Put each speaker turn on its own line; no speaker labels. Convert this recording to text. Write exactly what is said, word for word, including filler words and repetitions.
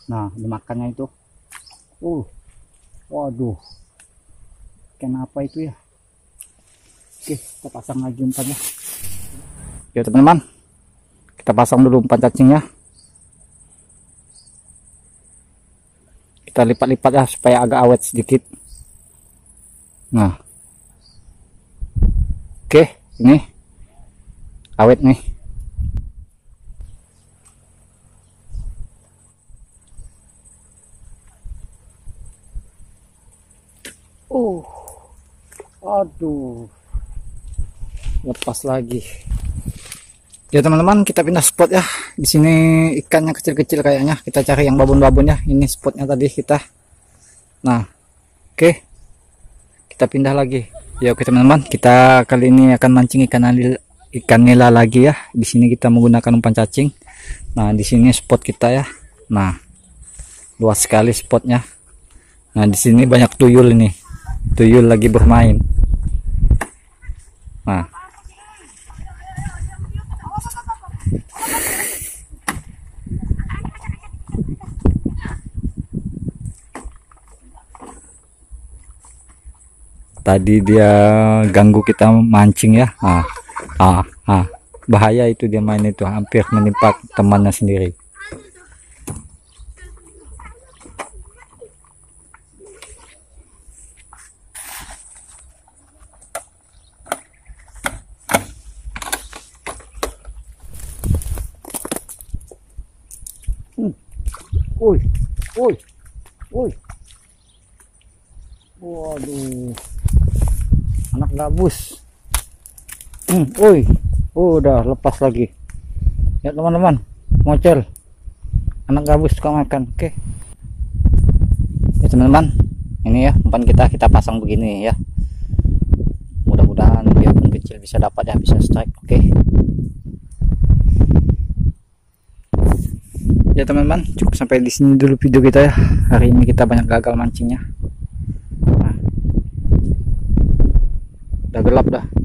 Nah, dimakannya itu. Uh, waduh. Kenapa itu ya? Oke, kita pasang lagi umpannya. Ya teman-teman, kita pasang dulu umpan cacingnya. Kita lipat-lipat ya supaya agak awet sedikit. Nah, oke, ini awet nih. Uh, aduh, lepas lagi. Ya teman-teman, kita pindah spot ya. Di sini ikannya kecil-kecil kayaknya. Kita cari yang babon-babon ya. Ini spotnya tadi kita. Nah, oke, kita pindah lagi. Ya oke teman-teman, kita kali ini akan mancing ikan nila, ikan nila lagi ya. Di sini kita menggunakan umpan cacing. Nah, di sini spot kita ya. Nah, luas sekali spotnya. Nah, di sini banyak tuyul ini. Tuyul lagi bermain. Nah, tadi dia ganggu kita mancing ya. Ah, ah, ah. Bahaya itu dia main itu, hampir menimpa temannya sendiri. Hmm. Woi, woi, woi. Waduh. Anak gabus. Hmm, woi. Oh, udah lepas lagi. Ya teman-teman, mocel. Anak gabus suka makan. Oke. Ya teman-teman, ini ya umpan kita kita pasang begini ya. Mudah-mudahan biarpun kecil bisa dapat ya, bisa strike. Oke. Ya teman-teman, cukup sampai di sini dulu video kita ya. Hari ini kita banyak gagal mancingnya. Nah, udah gelap dah.